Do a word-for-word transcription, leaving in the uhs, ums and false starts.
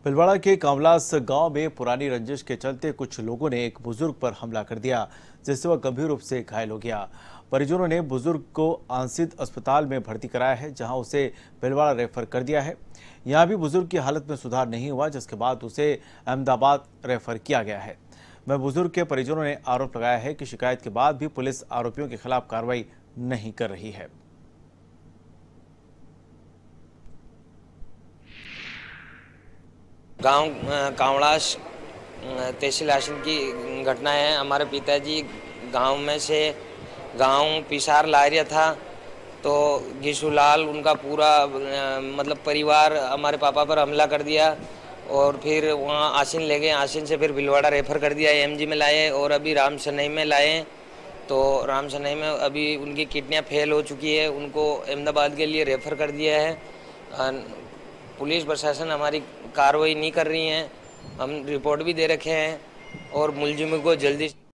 भिलवाड़ा के कांवलास गांव में पुरानी रंजिश के चलते कुछ लोगों ने एक बुजुर्ग पर हमला कर दिया, जिससे वह गंभीर रूप से घायल हो गया। परिजनों ने बुजुर्ग को आंसित अस्पताल में भर्ती कराया है, जहां उसे भिलवाड़ा रेफर कर दिया है। यहां भी बुजुर्ग की हालत में सुधार नहीं हुआ, जिसके बाद उसे अहमदाबाद रेफर किया गया है। वह बुजुर्ग के परिजनों ने आरोप लगाया है कि शिकायत के बाद भी पुलिस आरोपियों के खिलाफ कार्रवाई नहीं कर रही है। गांव कांवड़ास तहसील आसन की घटना है। हमारे पिताजी गांव में से गांव पिसार ला रहा था, तो घिसूलाल उनका पूरा मतलब परिवार हमारे पापा पर हमला कर दिया और फिर वहां आसिन ले गए। आसिन से फिर भिलवाड़ा रेफर कर दिया, एमजी में लाए और अभी राम सनई में लाए। तो राम सनई में अभी उनकी किडनियां फेल हो चुकी है, उनको अहमदाबाद के लिए रेफर कर दिया है। पुलिस प्रशासन हमारी कार्रवाई नहीं कर रही है। हम रिपोर्ट भी दे रखे हैं और मुलजिम को जल्दी